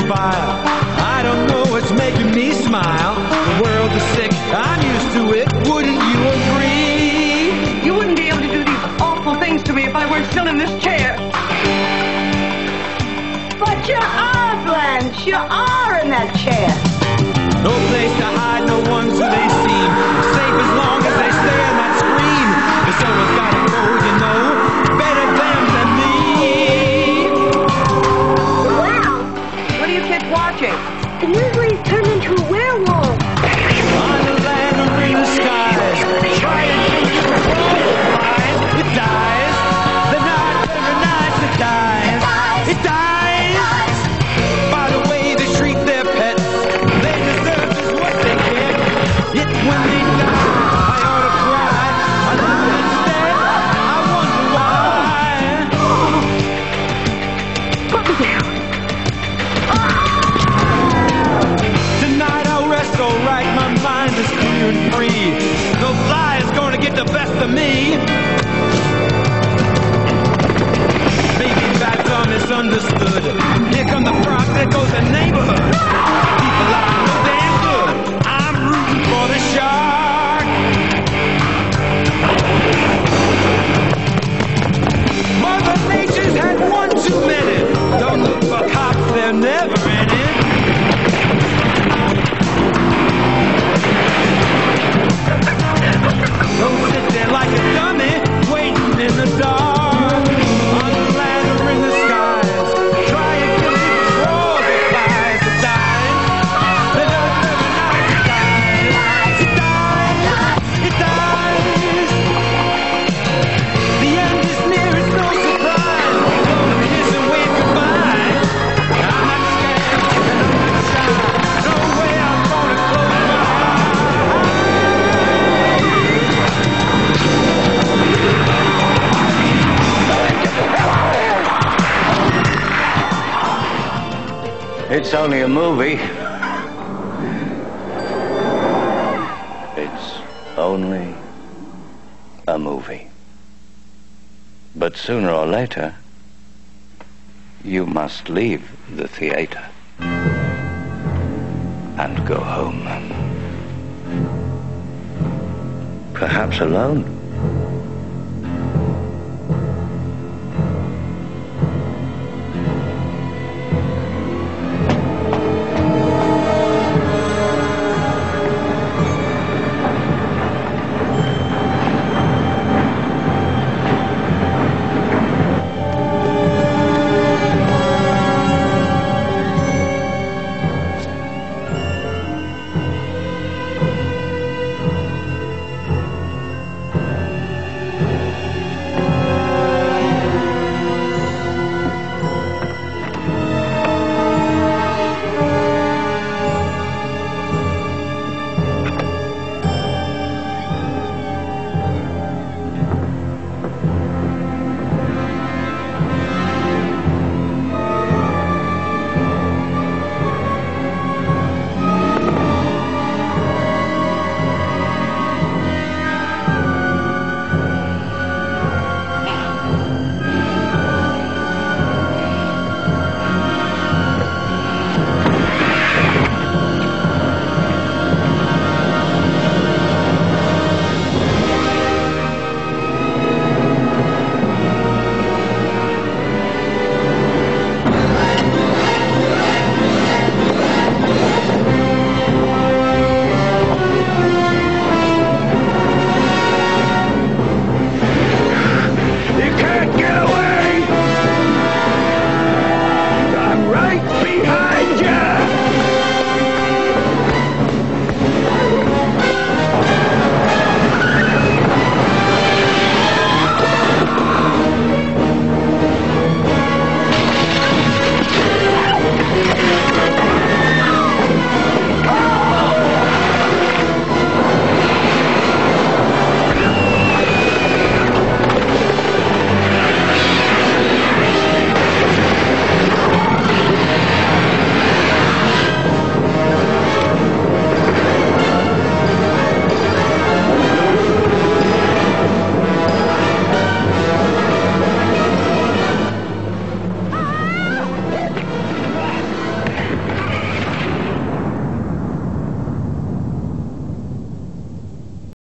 fire. I don't know what's making me smile. The world is sick, I'm used to it. Wouldn't you agree? You wouldn't be able to do these awful things to me if I weren't still in this chair. But you are, Blanche. You are in that chair. No place to hide, no one's who they seem. Safe as long as they stare and not scream. If someone's gotta go, you know, better them than me. Wow. What are you kids watching? The Newslee's turned into a werewolf. On the land or in the skies, try and think of the world flies. It dies. The night, every night it dies. It dies. By the way they treat their pets, they deserve just what they get. Yet when they die, I ought to cry. I love them instead. I wonder why. Put me down. Tonight I'll rest all right. My mind is clear and free. No lie is gonna get the best of me. Maybe facts are misunderstood. Here come the frogs, there goes the neighborhood. People are no damn good. I'm rooting for the shark. Mother Nature's had one too many. Don't look for cops, they're never any. Don't sit there like a dummy, waiting in the dark. On the land or in the skies, try and kill it, draw the flies. It dies. The dust every night it dies. It dies. It dies. The end is near, it's no surprise. Gonna kiss and wave goodbye. I'm not scared and I'm not shy. No way I'm gonna close my eyes. It's only a movie. It's only a movie. But sooner or later, you must leave the theater and go home. Perhaps alone.